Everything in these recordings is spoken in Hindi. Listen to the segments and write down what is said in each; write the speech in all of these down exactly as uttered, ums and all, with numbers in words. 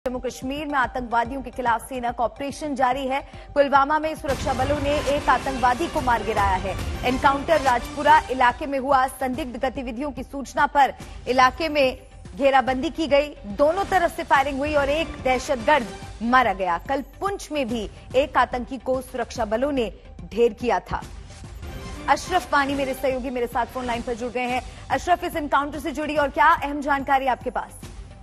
जम्मू कश्मीर में आतंकवादियों के खिलाफ सेना का ऑपरेशन जारी है। पुलवामा में सुरक्षा बलों ने एक आतंकवादी को मार गिराया है। एनकाउंटर राजपुरा इलाके में हुआ। संदिग्ध गतिविधियों की सूचना पर इलाके में घेराबंदी की गई। दोनों तरफ से फायरिंग हुई और एक दहशतगर्द मारा गया। कल पुंछ में भी एक आतंकी को सुरक्षा बलों ने ढेर किया था। अशरफ पानी मेरे सहयोगी मेरे साथ फोन लाइन पर जुड़ गए हैं। अशरफ, इस एनकाउंटर से जुड़ी और क्या अहम जानकारी आपके पास?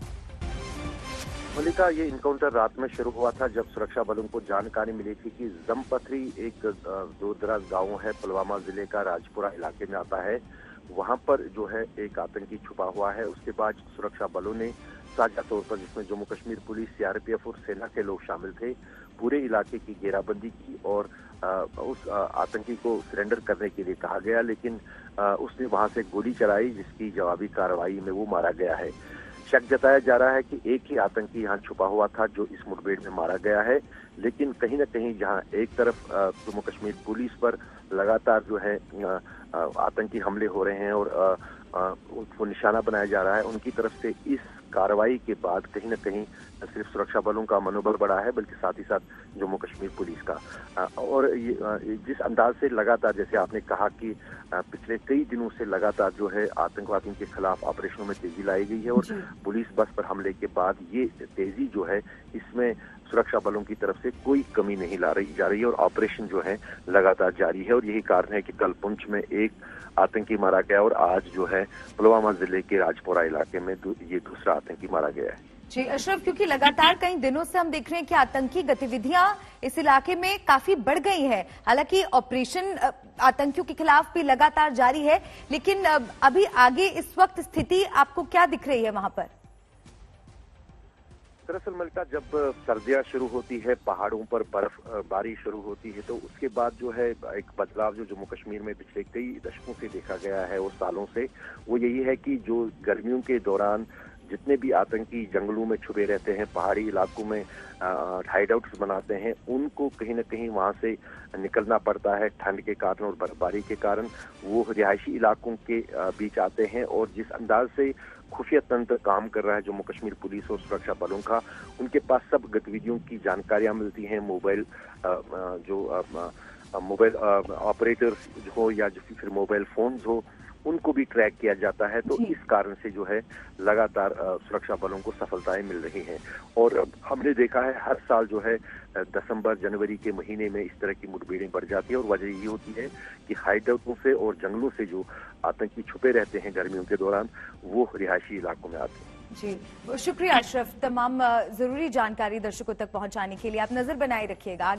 मलिका, ये इनकाउंटर रात में शुरू हुआ था जब सुरक्षा बलों को जानकारी मिली थी कि जमपथरी एक दूर दराज गाँव है, पुलवामा जिले का राजपुरा इलाके में आता है। वहां पर जो है एक आतंकी छुपा हुआ है। उसके बाद सुरक्षा बलों ने साझा तौर पर, जिसमें जम्मू कश्मीर पुलिस, सीआरपीएफ और सेना के लोग शामिल थे, पूरे इलाके की घेराबंदी की और आ, उस आ, आतंकी को सरेंडर करने के लिए कहा गया, लेकिन आ, उसने वहां से गोली चलाई, जिसकी जवाबी कार्रवाई में वो मारा गया है। शक जताया जा रहा है कि एक ही आतंकी यहाँ छुपा हुआ था जो इस मुठभेड़ में मारा गया है, लेकिन कहीं न कहीं जहाँ एक तरफ जम्मू कश्मीर पुलिस पर लगातार जो है आतंकी हमले हो रहे हैं और उनको निशाना बनाया जा रहा है, उनकी तरफ से इस कार्रवाई के बाद कहीं न कहीं न सिर्फ सुरक्षा बलों का मनोबल बढ़ा है, बल्कि साथ ही साथ जम्मू कश्मीर पुलिस का। और ये जिस अंदाज से लगातार, जैसे आपने कहा कि पिछले कई दिनों से लगातार जो है आतंकवादियों के खिलाफ ऑपरेशनों में तेजी लाई गई है और पुलिस बस पर हमले के बाद ये तेजी जो है, इसमें सुरक्षा बलों की तरफ से कोई कमी नहीं ला रही जा रही है और ऑपरेशन जो है लगातार जारी है। और यही कारण है कि कल पुंछ में एक आतंकी मारा गया और आज जो है पुलवामा जिले के राजपुरा इलाके में ये दूसरा आतंकी मारा गया है। जी अशरफ, क्योंकि लगातार कई दिनों से हम देख रहे हैं कि आतंकी गतिविधियां इस इलाके में काफी बढ़ गई हैं। हालांकि ऑपरेशन आतंकियों के खिलाफ भी लगातार जारी है, लेकिन अभी आगे इस वक्त स्थिति आपको क्या दिख रही है वहां पर? दरअसल मलिका, जब सर्दियां शुरू होती है, पहाड़ों पर बर्फबारी शुरू होती है, तो उसके बाद जो है एक बदलाव जो जम्मू कश्मीर में पिछले कई दशकों से देखा गया है और सालों से, वो यही है कि जो गर्मियों के दौरान जितने भी आतंकी जंगलों में छुपे रहते हैं, पहाड़ी इलाकों में हाइड आउट्स बनाते हैं, उनको कहीं न कहीं वहां से निकलना पड़ता है ठंड के कारण और बर्फबारी के कारण। वो रिहायशी इलाकों के बीच आते हैं और जिस अंदाज से खुफिया तंत्र काम कर रहा है जम्मू कश्मीर पुलिस और सुरक्षा बलों का, उनके पास सब गतिविधियों की जानकारियां मिलती हैं। मोबाइल जो मोबाइल ऑपरेटर्स हो या जो फिर मोबाइल फोन्स हो, उनको भी ट्रैक किया जाता है। तो इस कारण से जो है लगातार सुरक्षा बलों को सफलताएं मिल रही हैं। और हमने देखा है हर साल जो है दिसंबर जनवरी के महीने में इस तरह की मुठभेड़ें बढ़ जाती है और वजह ये होती है कि हाइडआउटों से और जंगलों से जो आतंकी छुपे रहते हैं गर्मियों के दौरान, वो रिहायशी इलाकों में आते हैं। जी शुक्रिया अशरफ, तमाम जरूरी जानकारी दर्शकों तक पहुंचाने के लिए। आप नजर बनाए रखिएगा।